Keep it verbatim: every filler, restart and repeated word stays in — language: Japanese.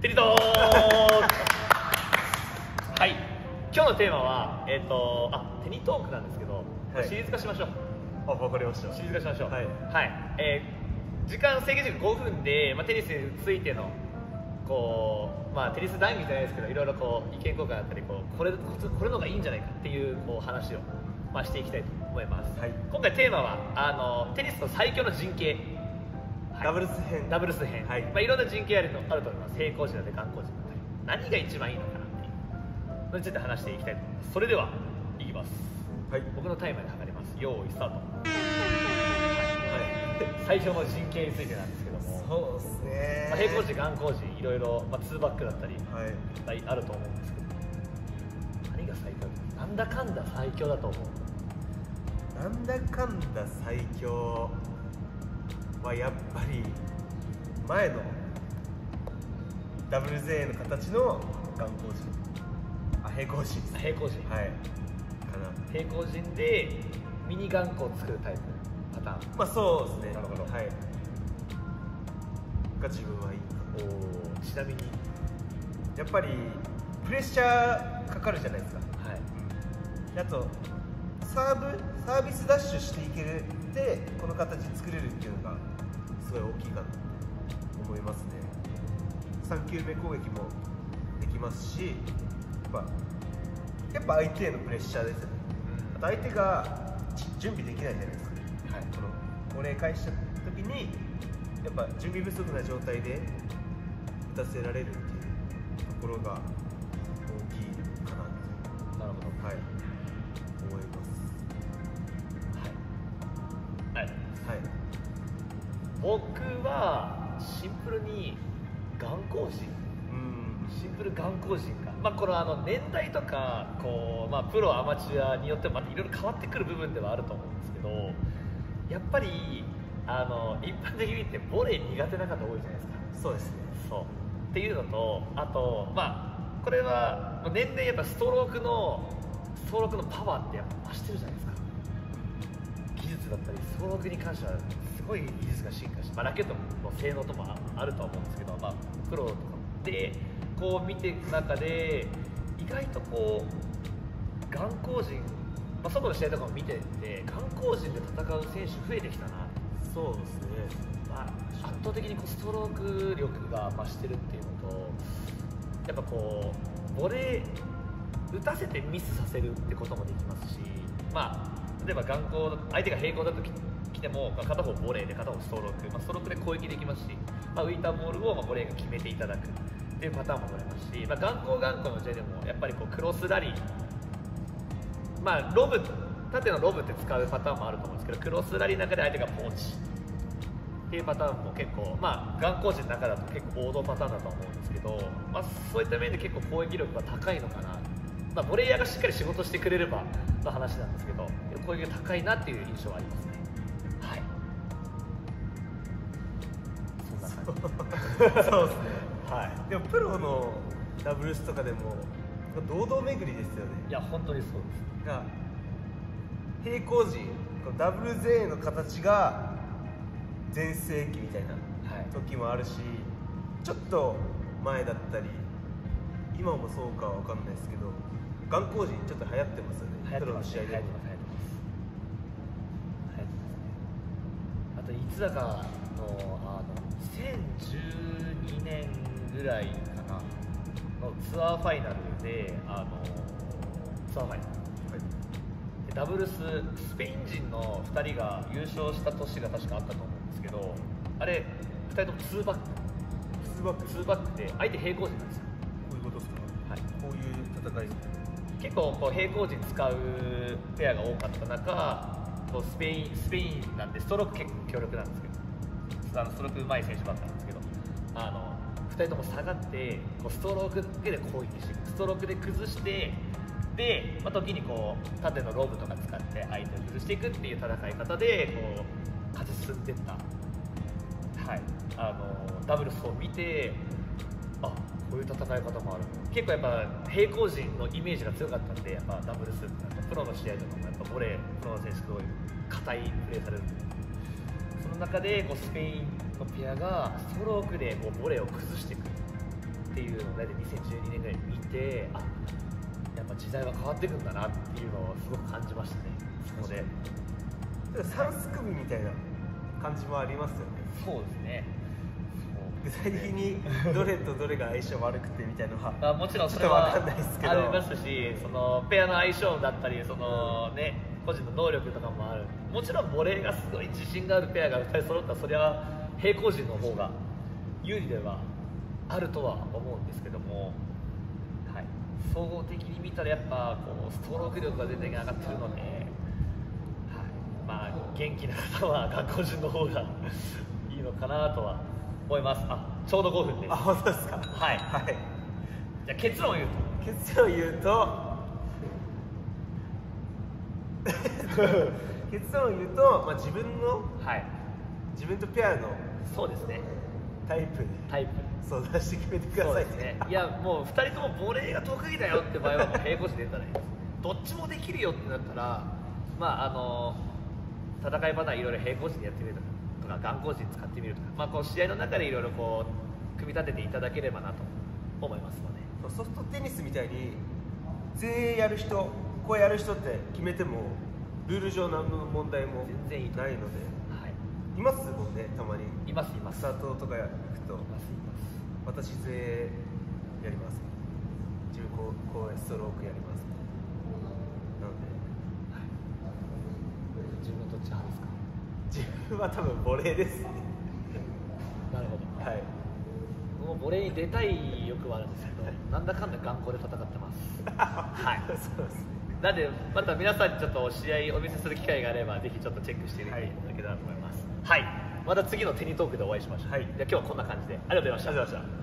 テニトークはい、今日のテーマは、えーとあテニトークなんですけど、はい、シリーズ化しましょう。 あ、わかりました。 シリーズ化しましょう。 はい、 はい、えー、時間制限時間ごふんで、まあ、テニスについてのこう、まあ、テニス談義じゃないですけど、いろいろこう意見交換だったり、こうこれこれの方がいいんじゃないかっていう、こう話を、まあ、していきたいと思います。はい、今回テーマはあのテニスの最強の陣形、はい、 ダブルス編ダブルス編、はい、まあ、いろんな陣形あるのあると思います。平行陣だったり、眼光陣だったり、何が一番いいのかなっていうのについて話していきたいと思います。それではいきます。はい、僕のタイマーで測ります。用意スタート。はい、最強の陣形についてなんですけども、 そうですね、 まあ、平行陣、眼光陣、いろいろ、まあ、ツーバックだったり、はい、あると思うんですけど、何が最強ですか？なんだかんだ最強だと思う。 なんだかんだ最強はやっぱり前のダブルゼーの形の眼光陣、あ、平行陣です。 平行陣、 はい、かな。 平行陣でミニ眼光を作るタイプパターン。 まあそうですね。 なるほど。 はい。が自分はいいか。 お、ちなみにやっぱりプレッシャーかかるじゃないですか。はい。うん、あとサーブサービスダッシュしていけるでこの形作れるっていうのがすごい大きいかなと思いますね。さん球目攻撃もできますし、やっぱやっぱ相手へのプレッシャーですよね。うん、あと相手が準備できないじゃないですか。はい。このこれ返した時にやっぱ準備不足な状態で打たせられるっていうところが大きいかなと。なるほど。はい。思います。 はい。はい。はい。僕はシンプルに眼光陣。うん。シンプル眼光陣か。まあこのあの年代とかこうまあプロアマチュアによってもまたいろいろ変わってくる部分ではあると思うんですけど、やっぱり。あの一般的に言ってボレー苦手な方多いじゃないですか。 そうですね。 そうっていうのと、あとまあこれは年々やっぱストロークのストロークのパワーってやっぱ増してるじゃないですか。技術だったりストロークに関してはすごい技術が進化して、まあ、ラケットの性能ともあるとは思うんですけど、まあ、プロとかでこう見ていく中で意外とこう眼光陣、まあ、外の試合とかも見てて眼光陣で戦う選手増えてきたな。 そうですね。 まあ、圧倒的にこうストローク力が増してるっていうのと、やっぱこうボレー打たせてミスさせるってこともできますし、まあ、例えば眼光相手が平行だときても片方ボレーで片方ストローク、まあ、ストロークで攻撃できますし、まあ、浮いたボールをまあボレーが決めていただくっていうパターンも取れますし、まあ、眼光眼光の試合でもやっぱりこうクロスラリー、まあロブ縦のロブって使うパターンもあると思うんですけど、クロスラリーの中で相手がポーチっていうパターンも結構、まあ眼光陣の中だと結構王道パターンだと思うんですけど、まあ、そういった面で結構攻撃力が高いのかな、まあ、ボレイヤーがしっかり仕事してくれればの話なんですけど、攻撃が高いなっていう印象はありますね。はい、そんな感じ。そうですね。 はい。でもプロのダブルスとかでも堂々巡りですよね。 いや本当にそうです。 が平行陣、ダブルゼーの形が全盛期みたいな時もあるし、はい、ちょっと前だったり今もそうかは分かんないですけど、眼光陣ちょっと流行ってますよね。 流行ってますね。流行ってます。流行ってます。流行ってますね。あといつだかのあのにせんじゅうにねんぐらいかなのツアーファイナルで、あのツアーファイナルダブルススペイン人のふたりが優勝した年が確かあったと思うんですけど、あれふたりともツーバックツーバックツーバックで相手平行陣なんですよ。 こういうことですか。はい。こういう戦い結構こう平行陣使うペアが多かった中、こうスペインスペインなんでストローク結構強力なんですけど、あのストローク上手い選手ばっかなんですけど、あのふたりとも下がってこうストロークだけで攻撃していく、ストロークで崩してで、まあ、時にこう縦のロブとか使って相手を崩していくっていう戦い方でこう勝ち進んでいった、はい、あのダブルスを見て、あ、こういう戦い方もある。結構やっぱ平行陣のイメージが強かったんで、やっぱダブルスってプロの試合とかもやっぱボレープロの選手すごい硬いプレーされるんで、その中でこうスペインのペアがストロークでこうボレーを崩していくっっていうのを大体にせんじゅうにねんぐらいに見て、あ、やっぱ時代は変わっていくんだなっていうのをすごく感じましたね。そこでさん組みたいな感じもありますよね。 そうですね。 具体的にどれとどれが相性悪くてみたいなのはあ、もちろんそれはちょっとわかんないですけどありますし、そのペアの相性だったり、そのね、個人の能力とかもある。もちろんボレーがすごい自信があるペアがふたり揃ったら、それは平行人の方が有利ではあるとは思うんですけども、はい、総合的に見たらやっぱこうストローク力が全然上がってるので、はい、まあ元気な方は学校人の方がいいのかなとは思います。あ、ちょうどごふんです。 あ、本当ですか。 はい、 はい、 じゃあ結論を言うと結論を言うと結論を言うと、まあ、自分の、 はい、 自分とペアのそうですね、 タイプタイプ相談して決めてくださいね。 いや、もうふたりともボレーが得意だよって場合はもう平行して出たらいいです。どっちもできるよってなったら、まああの戦いパターンいろいろ平行時でやってみるとか、眼光時使ってみるとか、まあ、こう試合の中でいろいろこう組み立てていただければなと思いますので。 ソフトテニスみたいに全員やる人、こうやる人って決めてもルール上何の問題も全然いいないので、 はい、 いますもんね、たまに。 いますいます。 スタートとか行くと、 いますいます。 私全員やります。自分こうこうストロークやります。なので、 はい、自分どっち派ですか？ 自分は多分ボレーですね。 なるほど。 はい。 もうボレーに出たい欲はあるんですけど、なんだかんだ頑固で戦ってます。はい。 そうですね。 なんでまた皆さんにちょっと試合をお見せする機会があれば、ぜひちょっとチェックしてみていただけたらと思います。はい。また次のテニトークでお会いしましょう。 はい。 じゃあ今日はこんな感じでありがとうございました。 ありがとうございました。